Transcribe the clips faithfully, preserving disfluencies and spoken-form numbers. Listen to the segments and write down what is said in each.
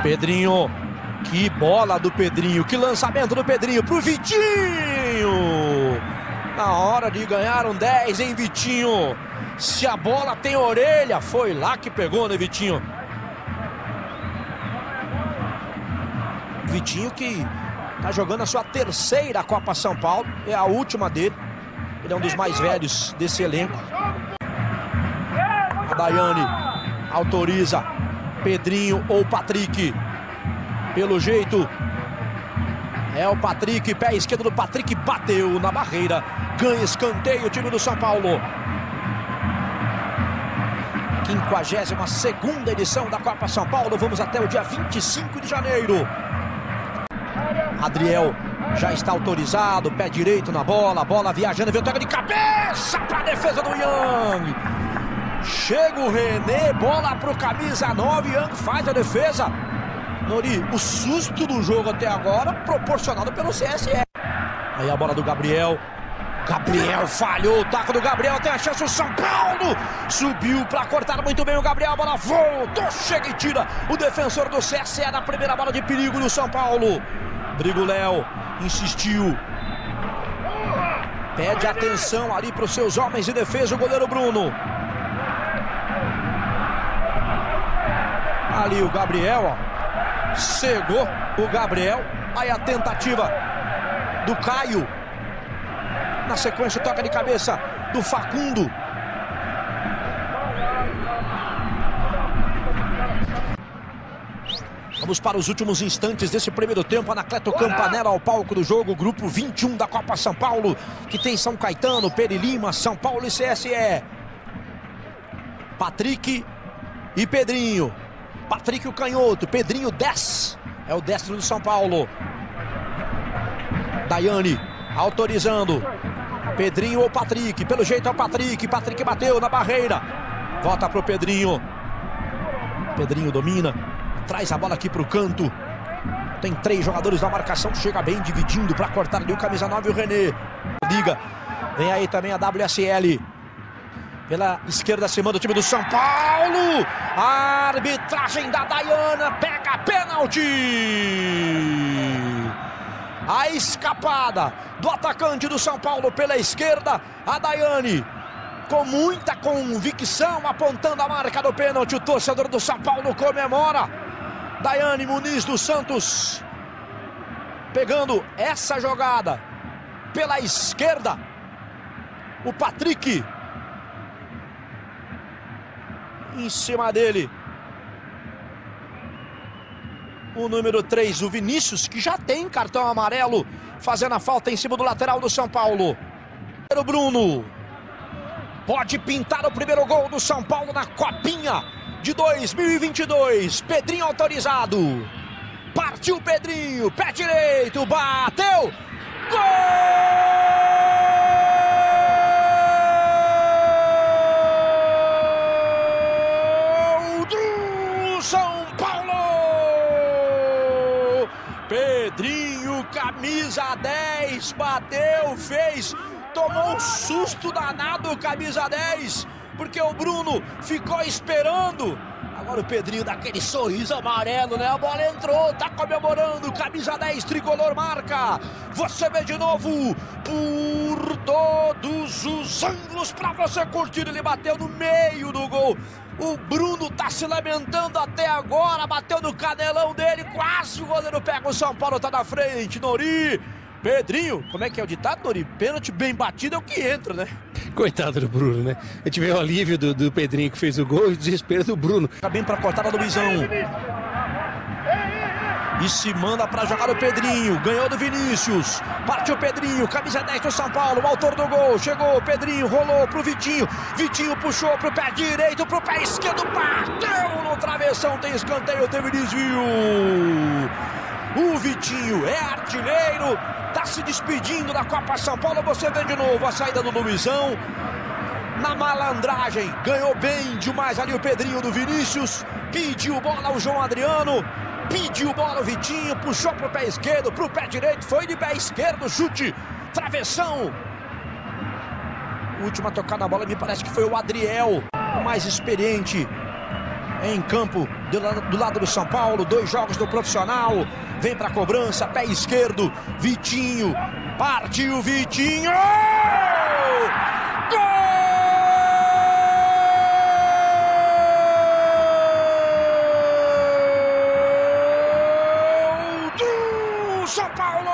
Pedrinho, que bola do Pedrinho, que lançamento do Pedrinho pro Vitinho. Na hora de ganhar um dez, hein, Vitinho? Se a bola tem orelha, foi lá que pegou, né, Vitinho? Vitinho que tá jogando a sua terceira Copa São Paulo, é a última dele. Ele é um dos mais velhos desse elenco. A Daiane autoriza Pedrinho ou Patrick. Pelo jeito é o Patrick, pé esquerdo do Patrick, bateu na barreira, ganha escanteio o time do São Paulo. quinquagésima segunda edição da Copa São Paulo, vamos até o dia vinte e cinco de janeiro. Adriel já está autorizado, pé direito na bola, bola viajando, veio toca de cabeça para a defesa do Yang. Chega o René, bola para o camisa nove, Yang faz a defesa. Nori, o susto do jogo até agora proporcionado pelo C S E. Aí a bola do Gabriel. Gabriel falhou, o taco do Gabriel, tem a chance o São Paulo. Subiu para cortar muito bem o Gabriel, a bola voltou, chega e tira o defensor do C S E na primeira bola de perigo do São Paulo. Drigo Léo, insistiu. Pede atenção ali para os seus homens de defesa, o goleiro Bruno. Ali o Gabriel, ó. Cegou o Gabriel. Aí a tentativa do Caio. Na sequência, toca de cabeça do Facundo. Vamos para os últimos instantes desse primeiro tempo. Anacleto Campanella ao palco do jogo. Grupo vinte e um da Copa São Paulo, que tem São Caetano, Peri Lima, São Paulo e C S E. Patrick e Pedrinho. Patrick o canhoto, Pedrinho dez. É o destro do São Paulo. Daiane autorizando. Pedrinho ou Patrick, pelo jeito é o Patrick. Patrick bateu na barreira. Volta pro Pedrinho. Pedrinho domina. Traz a bola aqui pro canto. Tem três jogadores na marcação. Chega bem dividindo para cortar ali o camisa nove, o René. Liga. Vem aí também a W S L. Pela esquerda, acima do time do São Paulo. A arbitragem da Daiana pega pênalti. A escapada do atacante do São Paulo pela esquerda. A Daiane com muita convicção apontando a marca do pênalti. O torcedor do São Paulo comemora. Daiane Muniz dos Santos pegando essa jogada pela esquerda. O Patrick em cima dele, o número três, o Vinícius, que já tem cartão amarelo, fazendo a falta em cima do lateral do São Paulo. O Bruno pode pintar o primeiro gol do São Paulo na Copinha de dois mil e vinte e dois. Pedrinho autorizado. Partiu Pedrinho, pé direito, bateu. Gol! São Paulo! Pedrinho, camisa dez, bateu, fez, tomou um susto danado, camisa dez, porque o Bruno ficou esperando. Agora o Pedrinho dá aquele sorriso amarelo, né? A bola entrou, tá comemorando, camisa dez, tricolor marca. Você vê de novo por todos os ângulos pra você curtir. Ele bateu no meio do gol. O Bruno tá se lamentando até agora, bateu no canelão dele, quase o goleiro pega, o São Paulo tá na frente. Nori, Pedrinho, como é que é o ditado, Nori? Pênalti bem batido é o que entra, né? Coitado do Bruno, né? A gente vê o alívio do, do Pedrinho que fez o gol e o desespero do Bruno. Tá bem pra cortada do Luizão. E se manda pra jogar o Pedrinho, ganhou do Vinícius, partiu o Pedrinho, camisa dez do São Paulo, o autor do gol, chegou o Pedrinho, rolou pro Vitinho, Vitinho puxou pro pé direito, pro pé esquerdo, bateu no travessão, tem escanteio, teve desvio. O Vitinho é artilheiro, tá se despedindo da Copa São Paulo, você vê de novo a saída do Luizão. Na malandragem, ganhou bem demais ali o Pedrinho do Vinícius, pediu bola ao João Adriano. Pediu bola o Vitinho, puxou pro pé esquerdo, pro pé direito, foi de pé esquerdo, chute, travessão. Última a tocar na bola me parece que foi o Adriel, o mais experiente em campo do lado, do lado do São Paulo. Dois jogos do profissional. Vem para a cobrança, pé esquerdo. Vitinho, partiu Vitinho! Gol do São Paulo!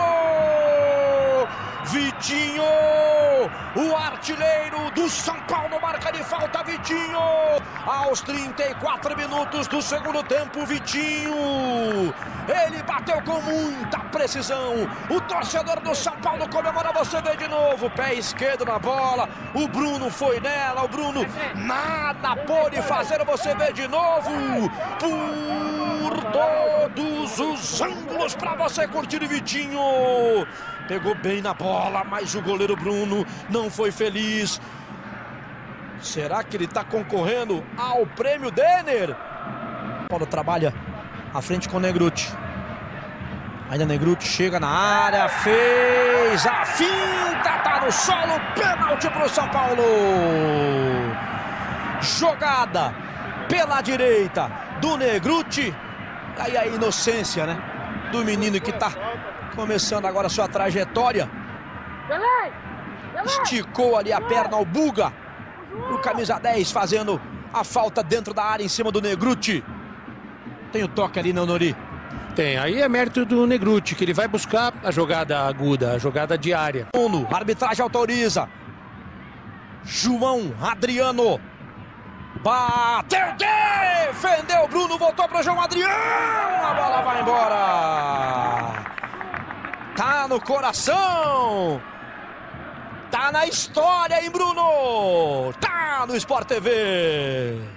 Vitinho, o artilheiro do São Paulo, marca de falta, Vitinho, aos trinta e quatro minutos do segundo tempo, Vitinho, ele bateu com muita precisão, o torcedor do São Paulo comemora, você vê de novo, pé esquerdo na bola, o Bruno foi nela, o Bruno nada pôde fazer, você vê de novo, por todos os ângulos para você curtir, Vitinho. Pegou bem na bola, mas o goleiro Bruno não foi feliz. Será que ele está concorrendo ao prêmio Denner? Paulo trabalha à frente com o Negrutti. Ainda Negrutti chega na área, fez a finta, tá no solo, pênalti para o São Paulo. Jogada pela direita do Negrutti. Aí a inocência, né, do menino que tá começando agora a sua trajetória. Esticou ali a perna ao Buga. O camisa dez fazendo a falta dentro da área em cima do Negrutti. Tem o toque ali, não, Nori? Tem, aí é mérito do Negrutti, que ele vai buscar a jogada aguda, a jogada diária. A arbitragem autoriza. João Adriano. Bateu, defendeu o Bruno, voltou para o João Adriano. A bola vai embora. Tá no coração. Tá na história, hein, Bruno? Tá no Sport T V.